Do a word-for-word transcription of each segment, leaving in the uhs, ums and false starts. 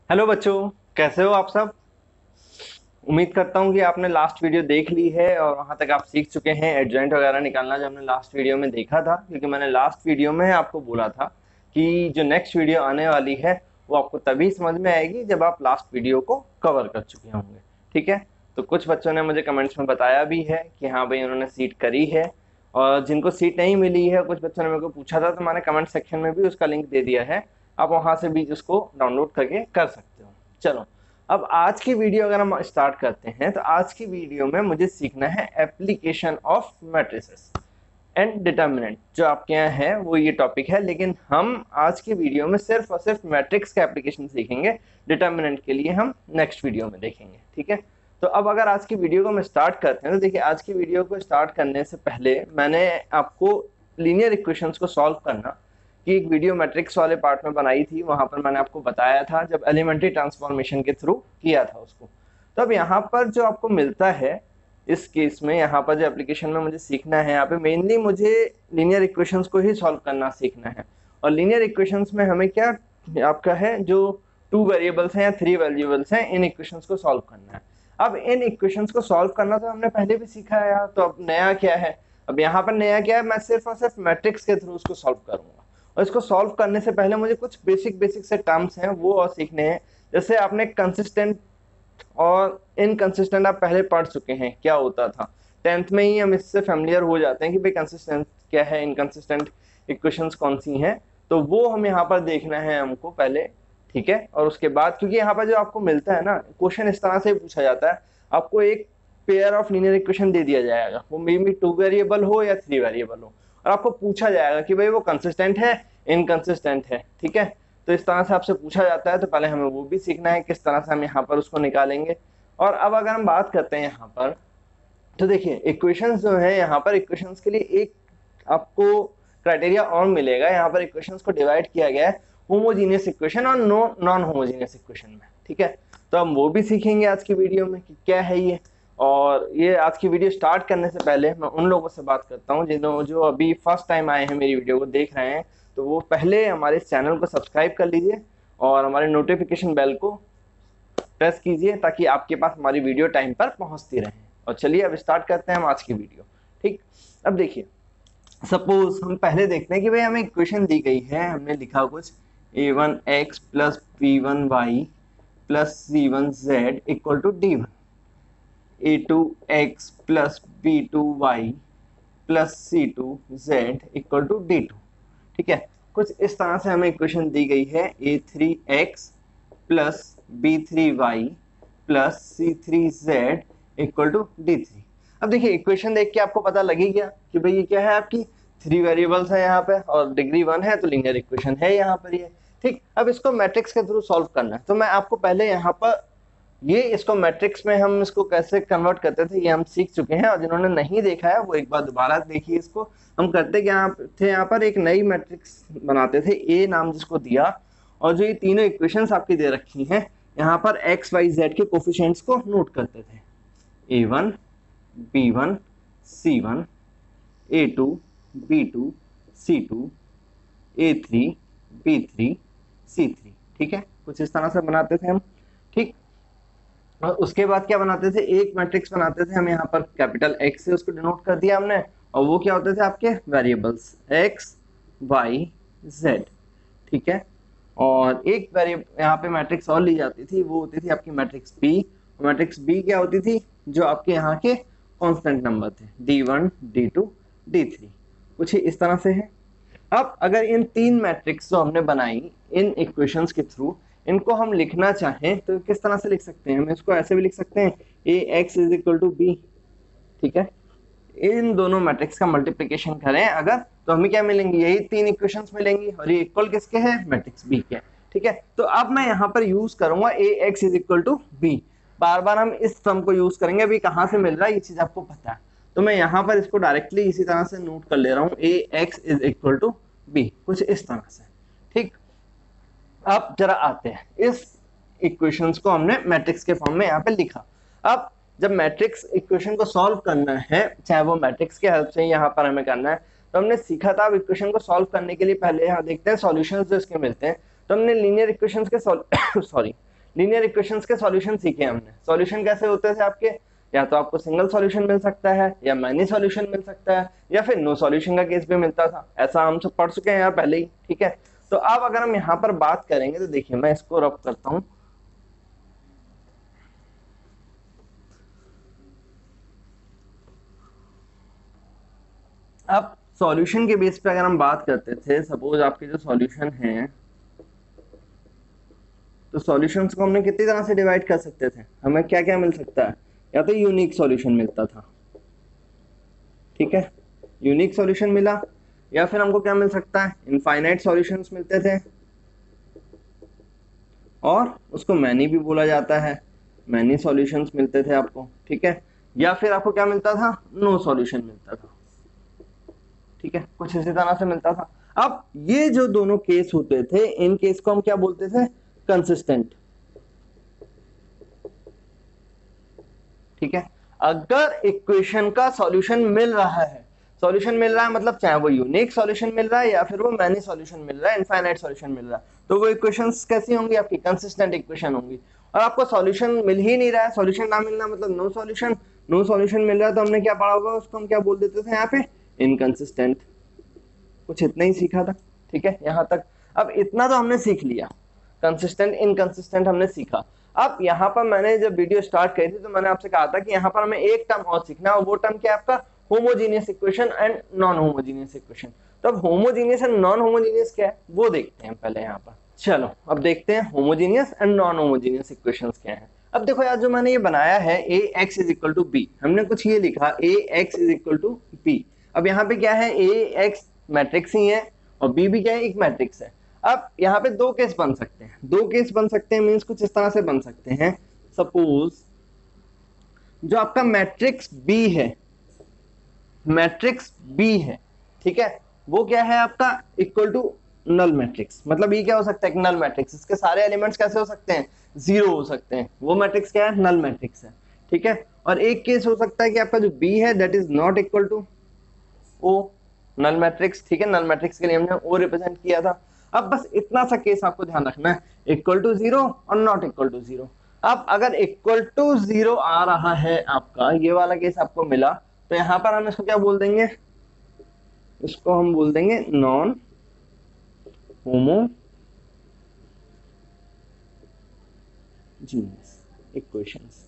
Hello बच्चों, कैसे हो आप सब। उम्मीद करता हूँ कि आपने लास्ट वीडियो देख ली है और वहां तक आप सीख चुके हैं एडजॉइंट वगैरह निकालना, जो हमने लास्ट वीडियो में देखा था। क्योंकि मैंने लास्ट वीडियो में आपको बोला था कि जो नेक्स्ट वीडियो आने वाली है वो आपको तभी समझ में आएगी जब आप लास्ट वीडियो को कवर कर चुके होंगे। ठीक है, तो कुछ बच्चों ने मुझे कमेंट्स में बताया भी है कि हाँ भाई उन्होंने सीट करी है, और जिनको सीट नहीं मिली है कुछ बच्चों ने मेरे को पूछा था, तो मैंने कमेंट सेक्शन में भी उसका लिंक दे दिया है। आप वहां से भी उसको डाउनलोड करके कर सकते हो। चलो, अब आज की वीडियो अगर हम स्टार्ट करते हैं तो आज की वीडियो में मुझे सीखना है application of matrices and determinant. जो आपके यहाँ है वो ये टॉपिक है, लेकिन हम आज की वीडियो में सिर्फ और सिर्फ मैट्रिक्स का एप्लीकेशन सीखेंगे। डिटर्मिनेंट के लिए हम नेक्स्ट वीडियो में देखेंगे। ठीक है, तो अब अगर आज की वीडियो को हम स्टार्ट करते हैं तो देखिए, आज की वीडियो को स्टार्ट करने से पहले मैंने आपको लीनियर इक्वेशंस को सॉल्व करना की एक वीडियो मैट्रिक्स वाले पार्ट में बनाई थी। वहां पर मैंने आपको बताया था जब एलिमेंट्री ट्रांसफॉर्मेशन के थ्रू किया था उसको। तो अब यहाँ पर जो आपको मिलता है इस केस में, यहाँ पर जो एप्लीकेशन में मुझे सीखना है, यहाँ पे मेनली मुझे लीनियर इक्वेशंस को ही सॉल्व करना सीखना है। और लीनियर इक्वेशंस में हमें क्या आपका है, जो टू वेरिएबल्स हैं या थ्री वेरिएबल्स हैं, इन इक्वेशंस को सॉल्व करना है। अब इन इक्वेशंस को सॉल्व करना तो हमने पहले भी सीखा है यार, तो अब नया क्या है। अब यहाँ पर नया क्या है, मैं सिर्फ और सिर्फ मैट्रिक्स के थ्रू उसको सॉल्व करूंगा। और इसको सॉल्व करने से पहले मुझे कुछ बेसिक बेसिक से टर्म्स हैं वो और सीखने हैं। जैसे आपने कंसिस्टेंट और इनकंसिस्टेंट आप पहले पढ़ चुके हैं, क्या होता था टेंथ में ही, हम इससे फेमिलियर हो जाते हैं कि भाई कंसिस्टेंट क्या है, इनकंसिस्टेंट इक्वेशंस कौन सी हैं। तो वो हम यहाँ पर देखना है हमको पहले। ठीक है, और उसके बाद क्योंकि यहाँ पर जो आपको मिलता है ना, क्वेश्चन इस तरह से पूछा जाता है, आपको एक पेयर ऑफ लीनियर इक्वेशन दे दिया जाएगा, वो मे बी टू वेरिएबल हो या थ्री वेरिएबल हो, और आपको पूछा जाएगा कि भाई वो कंसिस्टेंट है, इनकंसिस्टेंट है। ठीक है, तो इस तरह से आपसे पूछा जाता है, तो पहले हमें वो भी सीखना है किस तरह से हम यहाँ पर उसको निकालेंगे। और अब अगर हम बात करते हैं यहाँ पर, तो देखिए इक्वेशंस जो है यहाँ पर, इक्वेशंस के लिए एक आपको क्राइटेरिया और मिलेगा। यहाँ पर इक्वेशंस को डिवाइड किया गया है होमोजीनियस इक्वेशन और नो नॉन होमोजीनियस इक्वेशन में। ठीक है, तो हम वो भी सीखेंगे आज की वीडियो में कि क्या है ये। और ये आज की वीडियो स्टार्ट करने से पहले मैं उन लोगों से बात करता हूँ जिन्हों जो अभी फर्स्ट टाइम आए हैं मेरी वीडियो को देख रहे हैं, तो वो पहले हमारे इस चैनल को सब्सक्राइब कर लीजिए और हमारे नोटिफिकेशन बेल को प्रेस कीजिए ताकि आपके पास हमारी वीडियो टाइम पर पहुंचती रहे। और चलिए अब स्टार्ट करते हैं हम आज की वीडियो। ठीक, अब देखिए, सपोज हम पहले देखते हैं कि भाई हमें इक्वेशन दी गई है, हमने लिखा कुछ A one x plus B one Y plus C one Z equal to D one, A two x plus B two Y plus C two Z equal to D two. ठीक है, कुछ इस तरह से हमें इक्वेशन दी गई है, A three x plus B three Y plus C three Z equal to D three. अब देखिए इक्वेशन देख के आपको पता लगी गया कि भाई ये क्या है, आपकी थ्री वेरिएबल्स है यहाँ पे और डिग्री वन है, तो लीनियर इक्वेशन है यहाँ पर ये। ठीक, अब इसको मैट्रिक्स के थ्रू सॉल्व करना है, तो मैं आपको पहले यहाँ पर ये इसको मैट्रिक्स में हम इसको कैसे कन्वर्ट करते थे ये हम सीख चुके हैं, और जिन्होंने नहीं देखा है वो एक बार दोबारा देखिए इसको। हम करते क्या थे, यहाँ पर एक नई मैट्रिक्स बनाते थे, ए नाम जिसको दिया, और जो ये तीनों इक्वेशंस आपकी दे रखी हैं यहाँ पर एक्स वाई जेड के कोफिशिएंट्स को नोट करते थे, A one B one C one A two B two C two A three B three C three. ठीक है, कुछ इस तरह से बनाते थे हम। ठीक, और उसके बाद क्या बनाते थे, एक मैट्रिक्स बनाते थे हम, यहाँ पर कैपिटल एक्स से उसको डिनोट कर दिया हमने, और वो क्या होते थे आपके वेरिएबल्स एक्स वाई जेड। ठीक है, और एक वेरिएबल यहाँ पे मैट्रिक्स और ली जाती थी, वो होती थी आपकी मैट्रिक्स बी। मैट्रिक्स बी क्या होती थी, जो आपके यहाँ के कांस्टेंट नंबर थे, D one D two D three, कुछ ही इस तरह से है। अब अगर इन तीन मैट्रिक्स जो हमने बनाई इन इक्वेशंस के थ्रू, इनको हम लिखना चाहें तो किस तरह से लिख सकते हैं, हम इसको ऐसे भी लिख सकते हैं, A X is equal to B. ठीक है, इन दोनों मैट्रिक्स का मल्टीप्लिकेशन करें अगर, तो हमें क्या मिलेंगी, यही तीन इक्वेशंस मिलेंगी, और ये इक्वल किसके हैं, मैट्रिक्स बी के। ठीक है, तो अब मैं यहाँ पर यूज करूंगा A X is equal to B. बार बार हम इस टर्म को यूज करेंगे, अभी कहाँ से मिल रहा है ये चीज आपको पता है, तो मैं यहाँ पर इसको डायरेक्टली इसी तरह से नोट कर ले रहा हूँ, A X is equal to B, कुछ इस तरह से। ठीक, अब जरा आते हैं, इस इक्वेशंस को हमने मैट्रिक्स के फॉर्म में यहाँ पे लिखा। अब जब मैट्रिक्स इक्वेशन को सॉल्व करना है, चाहे वो मैट्रिक्स के हेल्प से यहाँ पर हमें करना है, तो हमने सीखा था अब इक्वेशन को सॉल्व करने के लिए पहले यहाँ देखते हैं सॉल्यूशंस जो इसके मिलते हैं। तो हमने लीनियर इक्वेशंस के सॉरी लीनियर इक्वेशंस के सॉल्यूशन सीखे हमने। सॉल्यूशन कैसे होते थे आपके, या तो आपको सिंगल सॉल्यूशन मिल सकता है, या मैनी सॉल्यूशन मिल सकता है, या फिर नो सॉल्यूशन का केस भी मिलता था। ऐसा हम सब पढ़ चुके हैं यार पहले ही, ठीक है। तो अब अगर हम यहाँ पर बात करेंगे तो देखिए मैं इसको रब करता हूं। अब सॉल्यूशन के बेस पे अगर हम बात करते थे, सपोज आपके जो सॉल्यूशन हैं, तो सॉल्यूशंस को हमने कितनी तरह से डिवाइड कर सकते थे, हमें क्या क्या मिल सकता है, या तो यूनिक सॉल्यूशन मिलता था, ठीक है, यूनिक सॉल्यूशन मिला, या फिर हमको क्या मिल सकता है, इनफाइनाइट सॉल्यूशंस मिलते थे, और उसको मैनी भी बोला जाता है, मैनी सॉल्यूशंस मिलते थे आपको, ठीक है। या फिर आपको क्या मिलता था, नो सॉल्यूशन मिलता था, ठीक है, कुछ इसी तरह से मिलता था। अब ये जो दोनों केस होते थे, इन केस को हम क्या बोलते थे, कंसिस्टेंट, ठीक है। अगर इक्वेशन का सॉल्यूशन मिल रहा है, सॉल्यूशन मिल रहा है मतलब चाहे वो यूनिक सॉल्यूशन मिल रहा है या फिर वो मैनी सॉल्यूशन मिल रहा है, इनफाइनाइट सॉल्यूशन मिल रहा है, तो वो इक्वेशंस कैसी होंगी आपकी, कंसिस्टेंट इक्वेशन होंगी। और आपको सॉल्यूशन मिल ही नहीं रहा है, सॉल्यूशन ना मिलना मतलब नो सॉल्यूशन, नो सॉल्यूशन मिल रहा है तो हमने क्या पढ़ा होगा, उसको हम क्या बोल देते थे यहाँ पे, इनकंसिस्टेंट। कुछ इतना ही सीखा था, ठीक है, यहाँ तक। अब इतना तो हमने सीख लिया, कंसिस्टेंट इनकंसिस्टेंट हमने सीखा। अब यहाँ पर मैंने जब वीडियो स्टार्ट करी थी तो मैंने आपसे कहा था कि यहाँ पर हमें एक टर्म और सीखना है, और वो टर्म क्या है आपका, homogeneous equation and non homogeneous equation. तो अब होमोजीनियस एंड नॉन होमोजीनियस क्या है वो देखते हैं पहले यहाँ पर। चलो अब देखते हैं homogeneous and non homogeneous equations क्या है। अब देखो यार, जो मैंने ये बनाया है A X is equal to B, हमने कुछ ये लिखा A X is equal to B. अब यहाँ पे क्या है, ए एक्स मैट्रिक्स ही है और बी भी क्या है, एक मैट्रिक्स है। अब यहाँ पे दो केस बन सकते हैं, दो केस बन सकते हैं मीन्स कुछ इस तरह से बन सकते हैं। सपोज जो आपका मैट्रिक्स बी है, मैट्रिक्स बी है, ठीक है, वो क्या है आपका, इक्वल टू नल मैट्रिक्स। मतलब ये क्या हो सकता है, एक नल मैट्रिक्स, इसके सारे एलिमेंट्स कैसे हो सकते हैं, जीरो हो सकते हैं, वो मैट्रिक्स क्या है, नल मैट्रिक्स है, ठीक है। और एक केस हो सकता है कि आपका जो बी है that is not equal to O, null matrix, ठीक है, नल मैट्रिक्स के लिए हमने ओ रिप्रेजेंट किया था। अब बस इतना सा केस आपको ध्यान रखना है, इक्वल टू जीरो और नॉट इक्वल टू जीरो। अब अगर इक्वल टू जीरो आ रहा है आपका, ये वाला केस आपको मिला, तो यहां पर हम इसको क्या बोल देंगे, इसको हम बोल देंगे नॉन होमोजीनियस इक्वेशंस,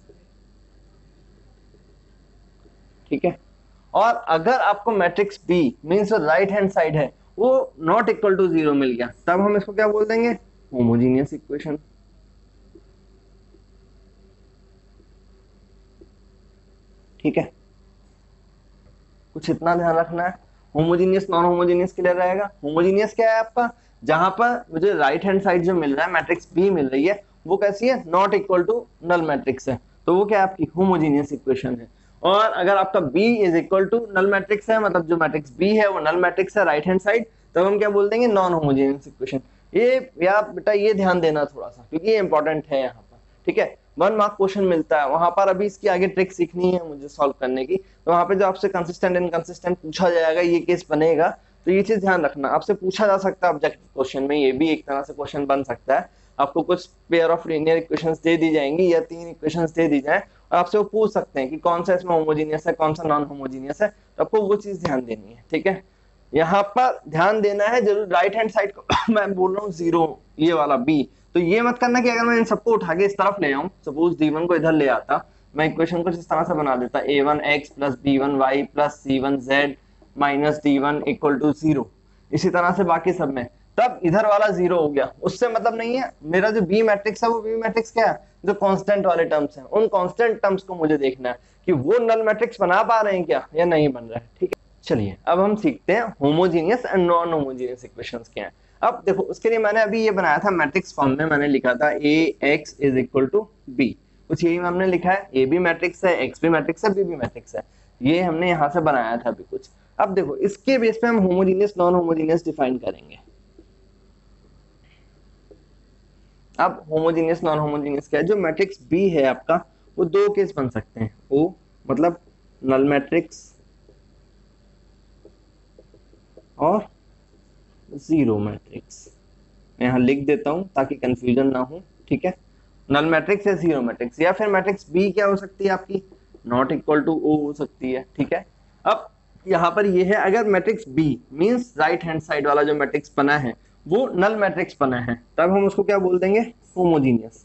ठीक है। और अगर आपको matrix B means right hand side है वो नॉट इक्वल टू जीरो मिल गया, तब हम इसको क्या बोल देंगे, होमोजीनियस इक्वेशन, ठीक है। कुछ इतना ध्यान रखना है, होमोजीनियस नॉन होमोजीनियस क्लियर रहेगा। होमोजीनियस क्या है आपका, जहां पर मुझे राइट हैंड साइड जो मिल रहा है, मैट्रिक्स बी मिल रही है, वो कैसी है, not equal to null matrix है, तो वो क्या है आपकी होमोजीनियस इक्वेशन है। और अगर आपका B is equal to null matrix है, मतलब जो मैट्रिक्स B है वो नल मैट्रिक्स है राइट हैंड साइड, तब हम क्या बोल देंगे, नॉन होमोजेनियस इक्वेशन। ये यार बेटा ये ध्यान देना थोड़ा सा, क्योंकि ये इंपॉर्टेंट है यहाँ पर, ठीक है, वन मार्क क्वेश्चन मिलता है वहां पर। अभी इसकी आगे ट्रिक सीखनी है मुझे सॉल्व करने की, तो वहां पे जो आपसे कंसिस्टेंट इनकंसिस्टेंट पूछा जाएगा, ये केस बनेगा, तो ये चीज ध्यान रखना, आपसे पूछा जा सकता है ऑब्जेक्टिव क्वेश्चन में, ये भी एक तरह से क्वेश्चन बन सकता है। आपको कुछ पेयर ऑफ लीनियर इक्वेशंस दे दी जाएंगी या तीन इक्वेशंस दे दी जाए, और आपसे वो पूछ सकते हैं कि कौन सा इसमें होमोजीनियस है, कौन सा नॉन होमोजीनियस है, तो आपको वो चीज ध्यान देनी है, ठीक है। यहाँ पर ध्यान देना है जरूर, राइट हैंड साइड को मैं बोल रहा हूँ जीरो, ये वाला बी, तो ये मत करना कि अगर मैं इन सबको उठा के इस तरफ ले आऊं, सपोज डी वन को इधर ले आता, मैं इक्वेशन को इस तरह से बना देता, A one x plus B one Y plus C one Z minus D one equal to zero, इसी तरह से बाकी सब में, तब इधर वाला जीरो हो गया, उससे मतलब नहीं है। मेरा जो बी मैट्रिक्स है वो बी मैट्रिक्स क्या है, जो कांस्टेंट वाले टर्म्स हैं, उन कांस्टेंट टर्म्स को मुझे देखना है कि वो नल मैट्रिक्स बना पा रहे हैं क्या या नहीं बन रहा है, ठीक है। चलिए अब हम सीखते हैं homogeneous and non homogeneous equations क्या है। अब देखो उसके लिए मैंने अभी ये बनाया था मैट्रिक्स फॉर्म में, मैंने लिखा था A X is equal to B, कुछ यही हमने लिखा है, ए भी मैट्रिक्स है, एक्स भी मैट्रिक्स है, बी भी मैट्रिक्स है, ये हमने यहाँ से बनाया था अभी कुछ। अब देखो इसके बेस पे हम होमोजीनियस नॉन होमोजीनियस डिफाइन करेंगे। अब होमोजीनियस नॉन होमोजीनियस क्या है, जो मैट्रिक्स बी है आपका, वो दो केस बन सकते हैं, ओ मतलब नल मैट्रिक्स और जीरो मैट्रिक्स। मैं यहां लिख देता हूं ताकि कंफ्यूजन ना हो, ठीक है। नल मैट्रिक्स या जीरो मैट्रिक्स, या फिर मैट्रिक्स बी क्या हो सकती है आपकी, नॉट इक्वल टू ओ हो सकती है। ठीक है, अब यहाँ पर ये है, अगर matrix B means right hand side वाला जो मैट्रिक्स बना है वो नल मैट्रिक्स बना है, तब हम उसको क्या बोल देंगे, होमोजीनियस।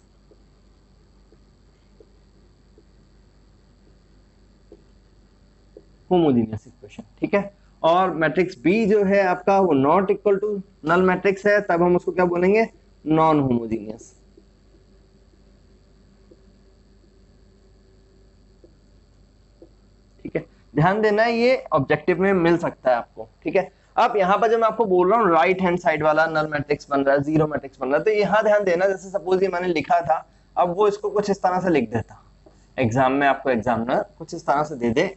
Homogeneous equation. ठीक है, और मैट्रिक्स बी जो है आपका वो not equal to null matrix है, तब हम उसको क्या बोलेंगे, नॉन होमोजीनियस। ठीक है, ध्यान देना है ये ऑब्जेक्टिव में मिल सकता है आपको। ठीक है, अब यहाँ पर जब मैं आपको बोल रहा हूँ राइट हैंड साइड वाला नल मैट्रिक्स बन रहा है, जीरो मैट्रिक्स बन रहा है, तो यहाँ ध्यान देना, जैसे सपोज ये मैंने लिखा था, अब वो इसको कुछ इस तरह से लिख देता, एग्जाम में आपको एग्जामिनर कुछ इस तरह से दे दे,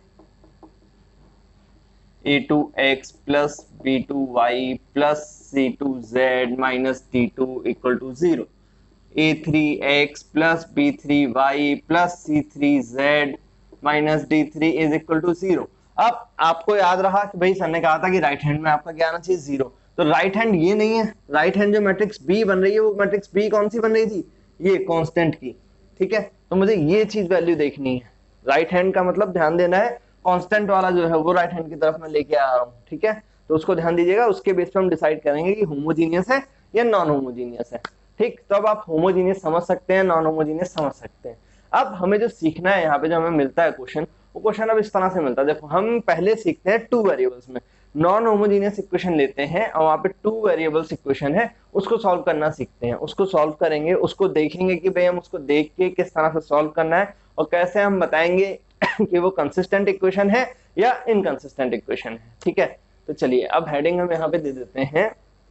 a two x plus B two Y plus C two z minus d two equal to zero, a three x plus B three Y plus C three z minus d three is equal to zero. अब आपको याद रहा कि भाई sir ने कहा था कि राइट हैंड में आपका क्या आना चाहिए, जीरो, तो राइट हैंड ये नहीं है, राइट हैंड जो मैट्रिक्स बी बन रही है वो मैट्रिक्स बी कौन सी बन रही थी, ये कांस्टेंट की। ठीक है, तो मुझे ये चीज वैल्यू देखनी है, राइट हैंड का मतलब ध्यान देना है कांस्टेंट वाला जो है वो राइट हैंड की तरफ मैं लेके आ रहा हूँ। ठीक है, तो उसको ध्यान दीजिएगा, उसके बेस पे हम डिसाइड करेंगे कि होमोजीनियस है या नॉन होमोजीनियस है। ठीक, तो अब आप होमोजीनियस समझ सकते हैं, नॉन होमोजीनियस समझ सकते हैं। अब हमें जो सीखना है यहाँ पे, जो हमें मिलता है क्वेश्चन, वो क्वेश्चन अब इस तरह से मिलता है। देखो, हम पहले सीखते हैं टू वेरिएबल्स में, नॉन होमोजीनियस इक्वेशन लेते हैं और वहाँ पे टू वेरिएबल्स इक्वेशन है, उसको सॉल्व करना सीखते हैं, उसको सॉल्व करेंगे, उसको देखेंगे कि भाई हम उसको देख के किस तरह से सॉल्व करना है और कैसे हम बताएंगे कि वो कंसिस्टेंट इक्वेशन है या इनकंसिस्टेंट इक्वेशन है। ठीक है, तो चलिए अब हेडिंग हम यहाँ पे दे देते हैं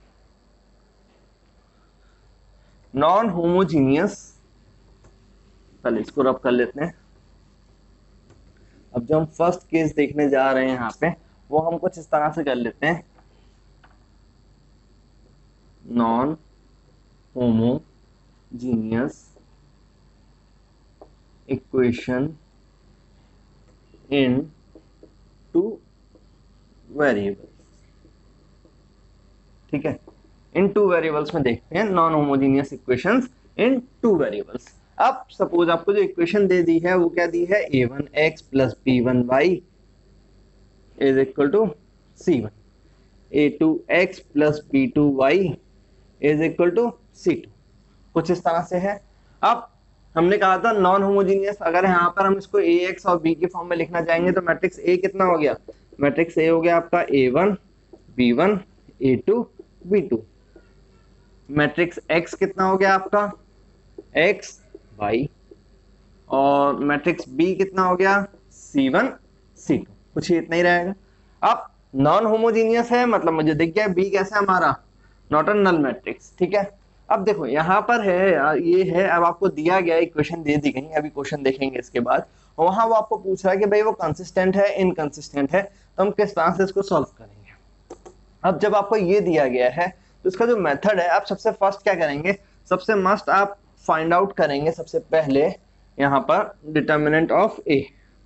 नॉन होमोजीनियस, पहले इसको रब कर लेते हैं। अब जो हम फर्स्ट केस देखने जा रहे हैं यहाँ पे, वो हम कुछ इस तरह से कर लेते हैं, non homogeneous equation in two variables. ठीक है, इन टू वेरिएबल्स में देखते हैं non homogeneous equations in two variables. अब सपोज आपको जो इक्वेशन दे दी है वो क्या दी है, ए one x plus B one y is equal to c one, A two x plus B two y is equal to C two, कुछ इस तरह से है। अब हमने कहा था नॉन होमोजीनियस, अगर यहाँ पर हम इसको ए एक्स और बी के फॉर्म में लिखना चाहेंगे तो मैट्रिक्स ए कितना हो गया, मैट्रिक्स ए हो गया आपका a one B one A two B two, matrix X कितना हो गया आपका एक्स वाई, और मैट्रिक्स बी कितना हो गया सी वन सी टू, कुछ ही इतना ही रहेगा। अब नॉन होमोजीनियस है मतलब मुझे दिख गया बी कैसे हमारा, नॉट अ नल मैट्रिक्स। ठीक है, अब देखो यहाँ पर है यार, ये है, अब आपको दिया गया इक्वेशन दे दी गई, अभी क्वेश्चन देखेंगे इसके बाद, और वहां वो आपको पूछ रहा है कि भाई वो कंसिस्टेंट है इनकंसिस्टेंट है, तो हम किस तरह से इसको सॉल्व करेंगे। अब जब आपको ये दिया गया है तो इसका जो मेथड है, आप सबसे फर्स्ट क्या करेंगे, सबसे मस्ट आप फाइंड आउट करेंगे सबसे पहले यहाँ पर डिटर्मिनेंट ऑफ ए।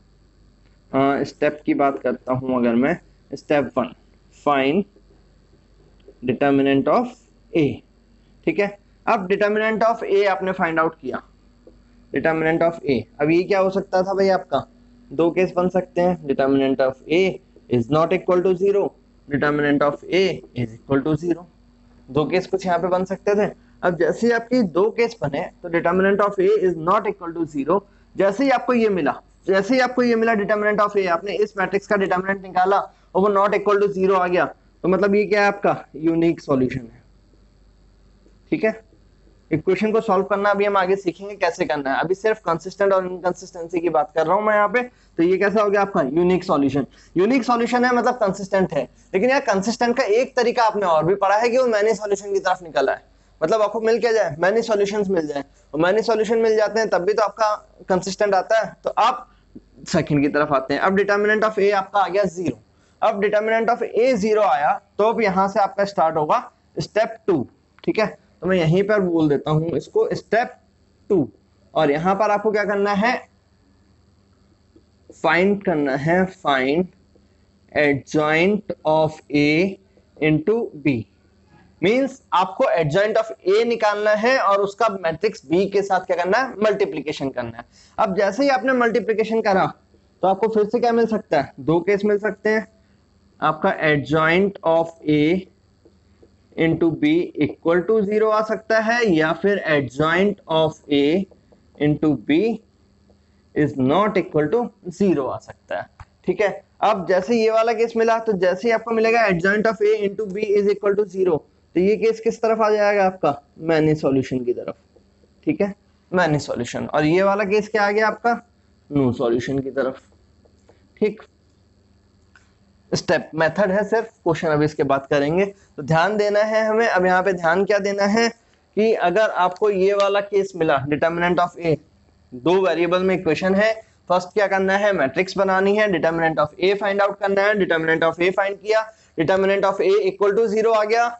स्टेप की बात करता हूं अगर मैं, step one, find determinant of A. ठीक है, अब डिटर्मिनेंट ऑफ ए आपने फाइंड आउट किया, डिटर्मिनेंट ऑफ ए, अब ये क्या हो सकता था भाई आपका, दो केस बन सकते हैं, determinant of A is not equal to zero, determinant of A is equal to zero, दो केस कुछ यहाँ पे बन सकते थे। अब जैसे ही आपकी दो केस बने तो determinant of A is not equal to zero, जैसे ही आपको ये मिला, जैसे ही आपको ये मिला डिटर्मिनेंट ऑफ ए, आपने इस मैट्रिक्स का डिटर्मिनेंट निकाला और वो नॉट इक्वल टू जीरो आ गया, तो मतलब ये क्या है आपका यूनिक सॉल्यूशन है। ठीक है, इक्वेशन को सॉल्व करना अभी हम आगे सीखेंगे कैसे करना है, अभी सिर्फ कंसिस्टेंट और इनकंसिस्टेंसी की बात कर रहा हूं मैं यहाँ पे। तो ये कैसा हो गया आपका यूनिक सॉल्यूशन, यूनिक सॉल्यूशन है मतलब कंसिस्टेंट है, लेकिन यार कंसिस्टेंट का एक तरीका आपने और भी पढ़ा है कि वो मैनी सॉल्यूशन की तरफ निकला है, मतलब आपको मिल क्या जाए, मैनी सॉल्यूशंस मिल जाए, और मैनी सॉल्यूशन मिल जाते हैं तब भी तो आपका कंसिस्टेंट आता है, तो आप सेकंड की तरफ आते हैं। अब डिटर्मिनेंट ऑफ ए आपका आ गया जीरो, अब डिटर्मिनेंट ऑफ ए जीरो आया तो अब यहां से आपका स्टार्ट होगा स्टेप टू। ठीक है, तो मैं यहीं पर बोल देता हूं इसको स्टेप टू, और यहां पर आपको क्या करना है, फाइंड करना है, find adjoint of A into B. Means आपको एडजॉइंट ऑफ ए निकालना है और उसका मैट्रिक्स बी के साथ क्या करना है, मल्टीप्लीकेशन करना है। अब जैसे ही आपने मल्टीप्लीकेशन करा तो आपको फिर से क्या मिल सकता है, दो केस मिल सकते हैं। आपका adjoint of A into B equal to zero आ सकता है, या फिर adjoint of A into B is not equal to zero आ सकता है। ठीक है, अब जैसे ये वाला केस मिला तो जैसे ही आपको मिलेगा adjoint of A into B is equal to zero, तो ये केस किस तरफ आ जाएगा आपका, मैनी सॉल्यूशन की तरफ। ठीक है, मैनी सॉल्यूशन। और ये वाला केस क्या आ गया आपका, नो सॉल्यूशन की तरफ। ठीक, स्टेप मेथड है सिर्फ, क्वेश्चन अभी इसके बाद करेंगे। तो ध्यान देना है हमें, अब यहाँ पे ध्यान क्या देना है कि अगर आपको ये वाला केस मिला, डिटर्मिनेंट ऑफ ए, दो वेरिएबल में इक्वेशन है, फर्स्ट क्या करना है, मैट्रिक्स बनानी है, determinant of A find out करना है। डिटर्मिनेंट ऑफ ए फाइंड किया, determinant of A equal to zero आ गया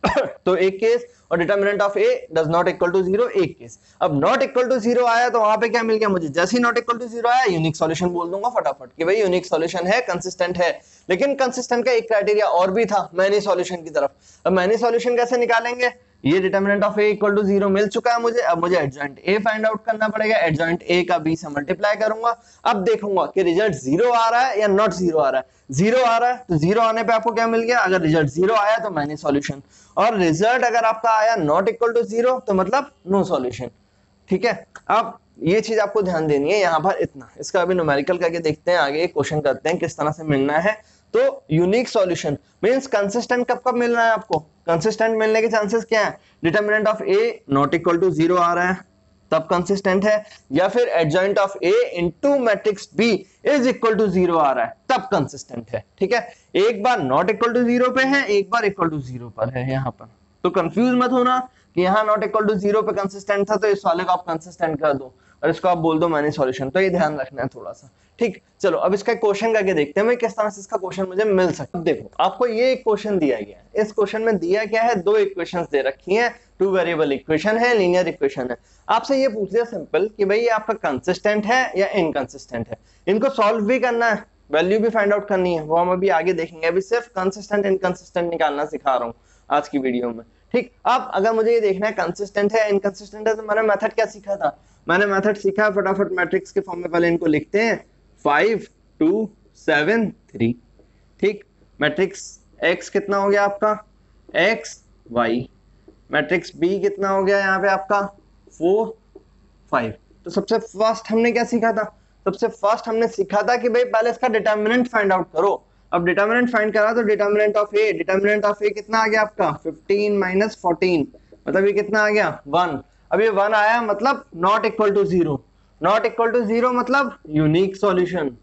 तो एक केस, और determinant of A does not equal to zero एक केस। अब नॉट इक्वल टू जीरो आया तो वहां पे क्या मिल गया मुझे, जैसे ही नॉट इक्वल टू जीरो आया यूनिक सॉल्यूशन बोल दूंगा फटाफट कि भाई यूनिक सॉल्यूशन है, कंसिस्टेंट है। लेकिन कंसिस्टेंट का एक क्राइटेरिया और भी था, मैनी सॉल्यूशन की तरफ। अब मैनी सॉल्यूशन कैसे निकालेंगे, ये determinant of A equal to zero मिल चुका है मुझे, अब मुझे एडजॉइंट ए फाइंड आउट करना पड़ेगा। एडजॉइंट ए का बी से मल्टीप्लाई करूंगा, अब देखूंगा कि रिजल्ट जीरो आ रहा है या नॉट जीरो आ रहा है। जीरो आ रहा है तो जीरो आने पे आपको क्या मिल गया, अगर रिजल्ट जीरो आया तो मैनी सॉल्यूशन, और रिजल्ट अगर आपका आया नॉट इक्वल टू जीरो तो मतलब नो सॉल्यूशन। ठीक है, अब ये चीज आपको ध्यान देनी है यहाँ पर इतना। इसका अभी न्यूमेरिकल करके देखते हैं, आगे क्वेश्चन करते हैं किस तरह से मिलना है। तो यूनिक सॉल्यूशन मींस कंसिस्टेंट कब कब मिल रहा है आपको, कंसिस्टेंट मिलने के चांसेस क्या है, determinant of A not equal to zero आ रहा है तब कंसिस्टेंट है, या फिर adjoint of A into matrix B is equal to zero आ रहा है तब कंसिस्टेंट है। ठीक है, एक बार नॉट इक्वल टू जीरो पे है, एक बार इक्वल टू जीरो पर है यहाँ पर, तो कंफ्यूज मत होना कि यहाँ नॉट इक्वल टू जीरो पे कंसिस्टेंट था तो इस वाले को आप कंसिस्टेंट कर दो और इसको आप बोल दो मैनी सॉल्यूशन, तो ये ध्यान रखना है थोड़ा सा। ठीक, चलो अब इसका क्वेश्चन करके देखते हैं मैं किस तरह से इसका क्वेश्चन मुझे मिल सकता है। देखो आपको ये एक क्वेश्चन दिया गया है, इस क्वेश्चन में दिया क्या है, दो इक्वेशंस दे रखी हैं, टू वेरिएबल इक्वेशन है, लीनियर इक्वेशन है। आपसे ये पूछ लिया सिंपल कि भाई ये आपका कंसिस्टेंट है या इनकंसिस्टेंट है, इनको सॉल्व भी करना है, वैल्यू भी फाइंड आउट करनी है, वो हम अभी आगे देखेंगे। अभी सिर्फ कंसिस्टेंट इनकंसिस्टेंट निकालना सिखा रहा हूँ आज की वीडियो में। ठीक, अब अगर मुझे ये देखना है कंसिस्टेंट है इनकंसिस्टेंट है, तो मैंने मेथड क्या सीखा था, मैंने मेथड सीखा, फटाफट मैट्रिक्स के फॉर्म में पहले इनको लिखते हैं, फाइव टू सेवन थ्री। ठीक, मैट्रिक्स एक्स कितना हो गया आपका, एक्स वाई, मैट्रिक्स बी कितना हो गया यहाँ पे आपका, फोर फाइव। तो सबसे फर्स्ट हमने क्या सीखा था, सबसे फर्स्ट हमने सीखा था कि भाई पहले इसका डिटर्मिनेंट फाइंड आउट करो। अब डिटर्मिनेंट फाइंड करा तो determinant of A, determinant of A कितना आ गया आपका, फिफ्टीन माइनस फोर्टीन, मतलब ये कितना आ गया, वन। अब ये वन आया मतलब not equal to zero, not equal to zero मतलब यूनिक सॉल्यूशन,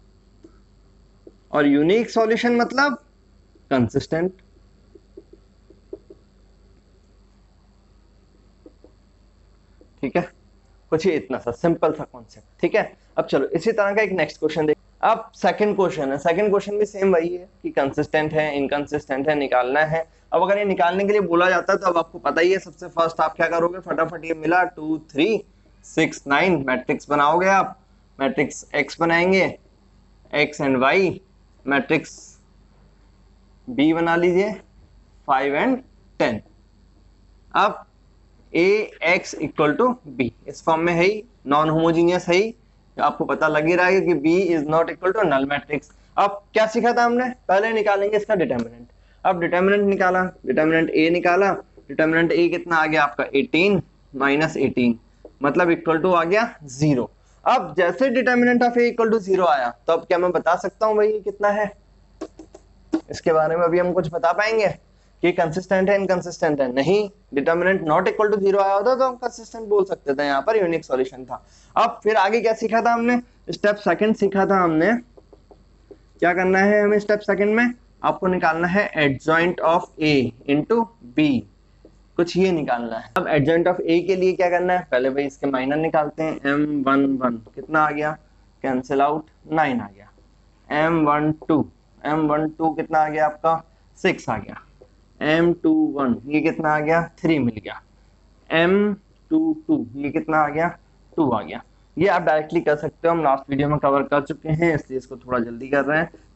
और यूनिक सॉल्यूशन मतलब कंसिस्टेंट। ठीक है, कुछ ही इतना सा सिंपल सा कॉन्सेप्ट। ठीक है, अब चलो इसी तरह का एक नेक्स्ट क्वेश्चन देख। अब सेकंड क्वेश्चन है, सेकंड क्वेश्चन भी सेम वही है कि कंसिस्टेंट है इनकंसिस्टेंट है, निकालना है। अब अगर ये निकालने के लिए बोला जाता है तो अब आपको पता ही है, सबसे फर्स्ट आप क्या करोगे, फटाफट ये मिला two three six nine, matrix बनाओगे आप, मैट्रिक्स एक्स बनाएंगे, X and Y, matrix B बना लीजिए, फाइव एंड टेन। अब A X equal to B इस फॉर्म में है ही, नॉन होमोजीनियस है ही, आपको पता लग ही रहा है कि B is not equal to null matrix. अब क्या सीखा था हमने, पहले निकालेंगे इसका डिटर्मिनेंट। अब डिटर्मिनेंट निकाला, डिटर्मिनेंट ए निकाला, डिटर्मिनेंट ए कितना आ गया आपका, एटीन माइनस एटीन, मतलब इक्वल टू आ गया जीरो। अब जैसे determinant of A equal to zero आया तो अब क्या मैं बता सकता हूँ भाई ये कितना है, इसके बारे में अभी हम कुछ बता पाएंगे कि कंसिस्टेंट है इनकंसिस्टेंट है, नहीं। Determinant not equal to zero आया होता तो हम कंसिस्टेंट बोल सकते थे, यहाँ पर यूनिक सॉल्यूशन था। अब फिर आगे क्या सीखा था हमने, स्टेप सेकंड सीखा था हमने, क्या करना है हमें स्टेप सेकंड में, आपको निकालना है adjoint of A into B, कुछ ये निकालना है। अब एडजॉइंट ऑफ ए के लिए क्या करना है, पहले भाई इसके माइनर निकालते हैं, एम वन वन कितना आ गया, कैंसिल आउट, नाइन आ गया, M one two, M one two कितना आ गया आपका, सिक्स आ गया, एम टू वन ये कितना आ गया, थ्री मिल गया, एम टू टू ये कितना आ गया, टू आ गया। ये आप डायरेक्टली कर सकते हो, हम लास्ट वीडियो में कवर कर चुके हैं इसलिए इसको थोड़ा जल्दी कर रहे हैं।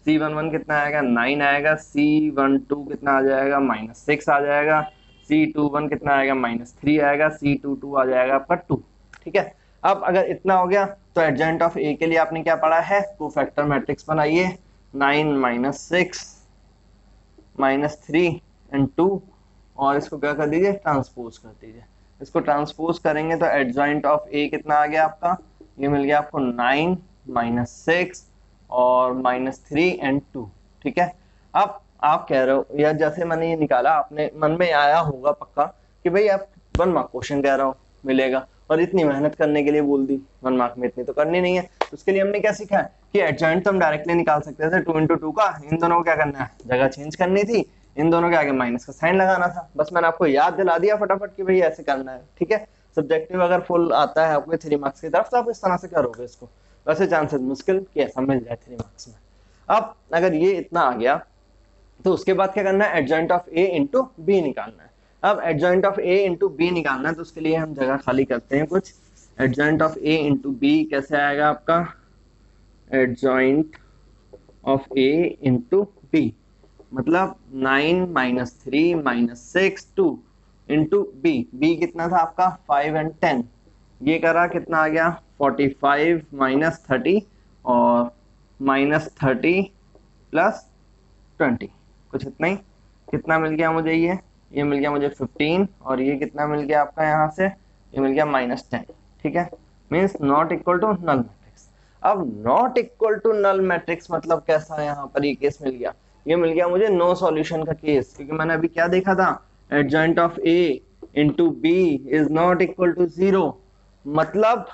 सी वन वन कितना आएगा, नाइन आएगा, सी वन टू कितना आ जाएगा, माइनस सिक्स आ जाएगा, सी टू वन कितना आएगा, माइनस थ्री आएगा, सी टू टू आ जाएगा आपका टू। ठीक है, अब अगर इतना हो गया तो एडजॉइंट ऑफ ए के लिए आपने क्या पढ़ा है, कोफैक्टर मैट्रिक्स बनाइए, nine minus six minus three and two, और इसको क्या कर दीजिए, ट्रांसपोज कर दीजिए। इसको ट्रांसपोज करेंगे तो एडजॉइंट ऑफ ए कितना आ गया आपका, ये मिल गया आपको नाइन माइनस सिक्स और माइनस थ्री एंड टू। ठीक है, अब आप कह रहे हो या जैसे मैंने ये निकाला, आपने मन में आया होगा पक्का कि भाई आप वन मार्क क्वेश्चन कह रहा हो मिलेगा और इतनी मेहनत करने के लिए बोल दी, वन मार्क में इतनी तो करनी नहीं है। तो उसके लिए हमने क्या सीखा है कि एडजॉइंट तो हम डायरेक्टली निकाल सकते थे, टू इंटू टू का, इन दोनों को क्या करना है, जगह चेंज करनी थी, इन दोनों के आगे माइनस का साइन लगाना था। बस मैंने आपको याद दिला दिया फटाफट कि भाई ऐसे करना है। ठीक है, सब्जेक्टिव अगर फुल आता है आपको थ्री मार्क्स की तरफ तो आप इस तरह से करोगे इसको, वैसे चांसेस मुश्किल कि ऐसा मिल जाए थ्री मार्क्स में। अब अगर ये इतना आ गया तो उसके बाद क्या करना है, adjoint of A into B निकालना है। अब adjoint of A into B निकालना है तो उसके लिए हम जगह खाली करते हैं कुछ। Adjoint of A into B कैसे आएगा आपका, adjoint of A into B मतलब nine minus three minus six two into B, B कितना था आपका फाइव एंड टेन, ये करा कितना आ गया फोर्टी फाइव माइनस थर्टी और माइनस थर्टी प्लस ट्वेंटी, कुछ इतना ही। कितना मिल गया मुझे, ये ये मिल गया मुझे फिफ्टीन और ये कितना मिल गया आपका यहाँ से, ये मिल गया माइनस टेन। ठीक है, means not equal to null matrix. अब not equal to null matrix मतलब कैसा है, यहाँ पर ये केस मिल गया, ये मिल गया मुझे नो सॉल्यूशन का केस, क्योंकि मैंने अभी क्या देखा था, adjoint of A into B is not equal to zero, मतलब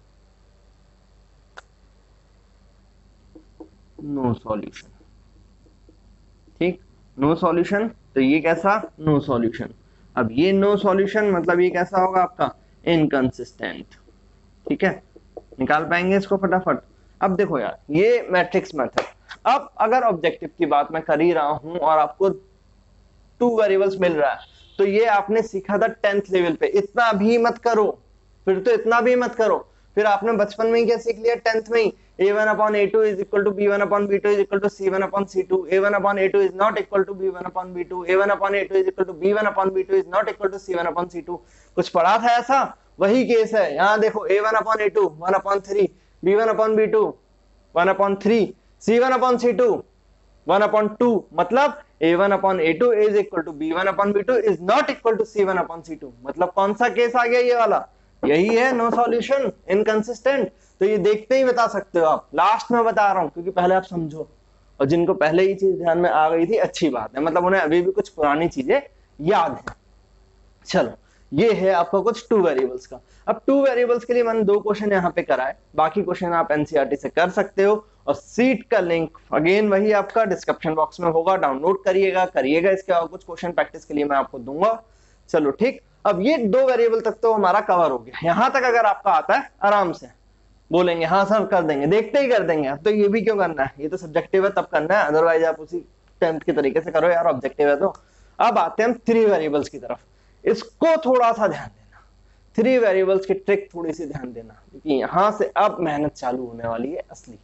नो सॉल्यूशन। ठीक, नो सॉल्यूशन, तो ये कैसा, नो सॉल्यूशन। अब ये नो सॉल्यूशन मतलब ये कैसा होगा आपका, इनकंसिस्टेंट। ठीक है, निकाल पाएंगे इसको फटाफट। अब देखो यार, ये मैट्रिक्स मेथड, अब अगर ऑब्जेक्टिव की बात मैं कर ही रहा हूं और आपको टू वेरिएबल्स मिल रहा है, तो ये आपने सीखा था टेंथ लेवल पे, इतना भी मत करो, फिर तो इतना भी मत करो, फिर आपने बचपन में ही क्या सीख लिया, टेंथ में ही, a one upon A two is equal to b one upon b two is equal to c one upon c two, A one upon A two is not equal to b one upon b two, A one upon A two is equal to b one upon b two is not equal to c one upon c two. कुछ पढ़ा था ऐसा, वही case है यहाँ देखो, a one upon A two one upon three, b one upon b two one upon three, c one upon c two one upon two, मतलब a one upon A two is equal to b one upon b two is not equal to c one upon c two. मतलब कौन सा case आ गया, ये वाला, यही है no solution, inconsistent. तो ये देखते ही बता सकते हो आप, लास्ट में बता रहा हूं क्योंकि पहले आप समझो, और जिनको पहले ही चीज ध्यान में आ गई थी अच्छी बात है, मतलब उन्हें अभी भी कुछ पुरानी चीजें याद है। चलो, ये है आपका कुछ टू वेरिएबल्स का। अब टू वेरिएबल्स के लिए मैंने दो क्वेश्चन यहाँ पे कराए, बाकी क्वेश्चन आप एनसीईआरटी से कर सकते हो, और सीट का लिंक अगेन वही आपका डिस्क्रिप्शन बॉक्स में होगा, डाउनलोड करिएगा करिएगा इसके और कुछ क्वेश्चन प्रैक्टिस के लिए मैं आपको दूंगा। चलो ठीक, अब ये दो वेरिएबल तक तो हमारा कवर हो गया, यहां तक अगर आपका आता है आराम से बोलेंगे हाँ सर कर देंगे, देखते ही कर देंगे। अब तो ये भी क्यों करना है, ये तो सब्जेक्टिव है तब करना है, अदरवाइज आप उसी टेंथ के तरीके से करो यार, ऑब्जेक्टिव है तो। अब आते हैं हम थ्री वेरिएबल्स की तरफ, इसको थोड़ा सा ध्यान देना, थ्री वेरिएबल्स की ट्रिक थोड़ी सी ध्यान देना, क्योंकि यहां से अब मेहनत चालू होने वाली है असली।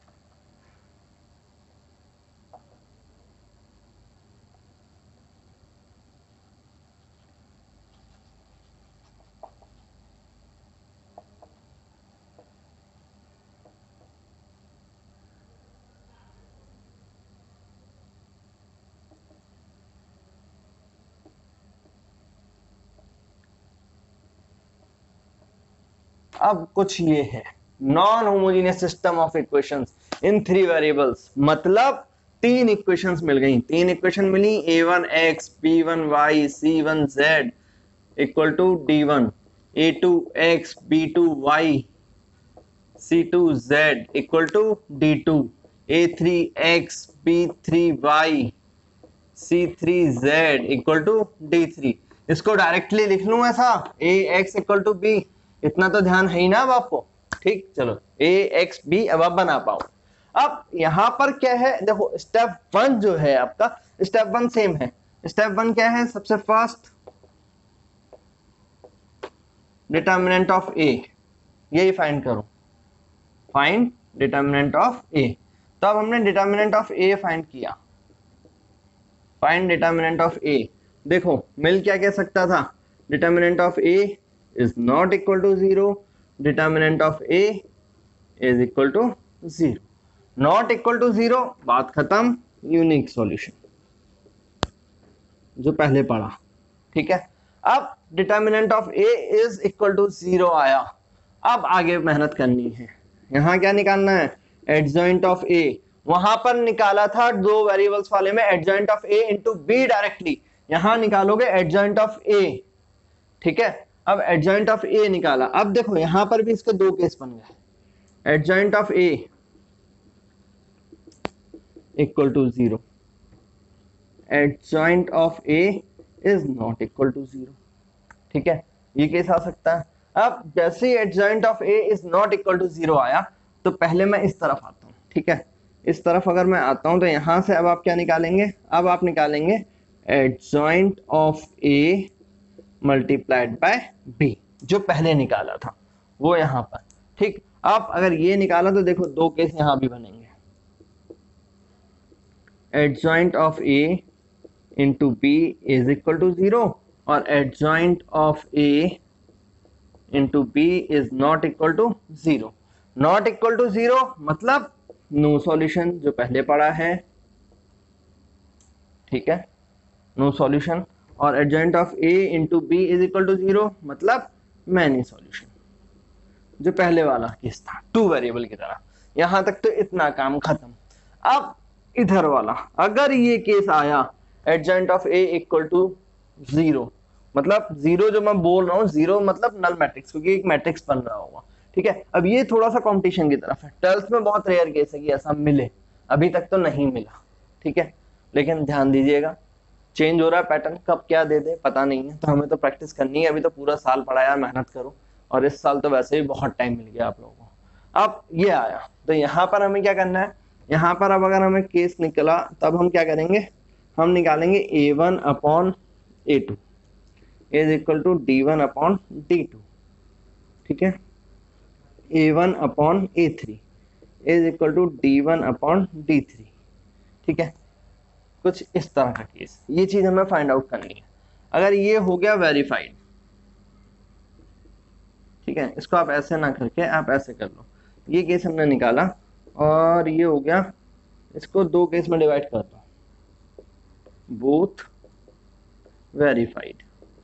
अब कुछ ये है non homogeneous system of equations in three variables, मतलब तीन इक्वेशंस मिल गई, तीन इक्वेशन मिली, a one x, b one y, c one Z equal to D one, A two x, b two y, c two Z equal to D two, A three x, b three y, c three Z equal to D three. इसको directly लिख लूं ऐसा, A X equal to B, इतना तो ध्यान है ही ना अब आपको। ठीक, चलो ए एक्स बी अब आप बना पाओ। अब यहां पर क्या है, देखो स्टेप वन जो है आपका, स्टेप वन सेम है। स्टेप वन क्या है, सबसे फर्स्ट डिटर्मिनेंट ऑफ ए, यही फाइंड करो, फाइंड डिटर्मिनेंट ऑफ ए। तो अब हमने डिटर्मिनेंट ऑफ ए फाइंड किया, फाइंड डिटर्मिनेंट ऑफ ए। देखो मिल क्या कह सकता था, determinant of A is not equal to zero, determinant of A is equal to zero, not equal to zero, बात खत्म, यूनिक सॉल्यूशन जो पहले पढ़ा। ठीक है, अब determinant of A is equal to zero आया, अब आगे मेहनत करनी है। यहां क्या निकालना है, एडजॉइंट ऑफ ए, वहां पर निकाला था दो वेरिएबल्स वाले में adjoint of A into B directly, यहां निकालोगे एडजॉइंट ऑफ ए। ठीक है, अब एडजॉइंट ऑफ ए निकाला, अब देखो यहां पर भी इसके दो केस बन गए, adjoint of A equal to zero, adjoint of A is not equal to zero. ठीक है, ये केस आ सकता है। अब जैसे ही adjoint of A is not equal to zero आया, तो पहले मैं इस तरफ आता हूं। ठीक है, इस तरफ अगर मैं आता हूं तो यहां से अब आप क्या निकालेंगे, अब आप निकालेंगे adjoint of A multiplied by B, जो पहले निकाला था वो यहां पर। ठीक, अब अगर ये निकाला तो देखो दो केस यहां भी बनेंगे, adjoint of A into B is equal to zero, और adjoint of A into B is not equal to zero. Not equal to zero मतलब नो सॉल्यूशन, जो पहले पढ़ा है। ठीक है, नो सॉल्यूशन, और adjoint of A into B is equal to zero मतलब मैनी सॉल्यूशन, जो पहले वाला केस था, टू वेरिएबल की तरह। यहां तक तो इतना काम खत्म। अब इधर वाला, अगर ये केस आया adjoint of A equal to zero, मतलब जीरो जो मैं बोल रहा हूँ, जीरो मतलब नल मैट्रिक्स, क्योंकि एक मैट्रिक्स बन रहा होगा। ठीक है, अब ये थोड़ा सा कंपटीशन की तरफ है, ट्वेल्थ में बहुत रेयर केस है कि ऐसा मिले, अभी तक तो नहीं मिला। ठीक है, लेकिन ध्यान दीजिएगा, चेंज हो रहा है पैटर्न, कब क्या दे दे पता नहीं है, तो हमें तो प्रैक्टिस करनी है। अभी तो पूरा साल पढ़ा यार, मेहनत करो, और इस साल तो वैसे भी बहुत टाइम मिल गया आप लोगों को। अब ये आया तो यहाँ पर हमें क्या करना है, यहाँ पर अब अगर हमें केस निकला तब हम क्या करेंगे, हम निकालेंगे A one upon A two is equal to D one upon D two. ठीक है, ए one upon A three is equal to D one upon D three. ठीक है, कुछ इस तरह का केस, ये चीज हमें फाइंड आउट करनी है। अगर ये हो गया वेरीफाइड, ठीक है, इसको आप ऐसे ना करके आप ऐसे कर लो, ये केस हमने निकाला और ये हो गया, इसको दो केस में डिवाइड कर दो, बोथ वेरीफाइड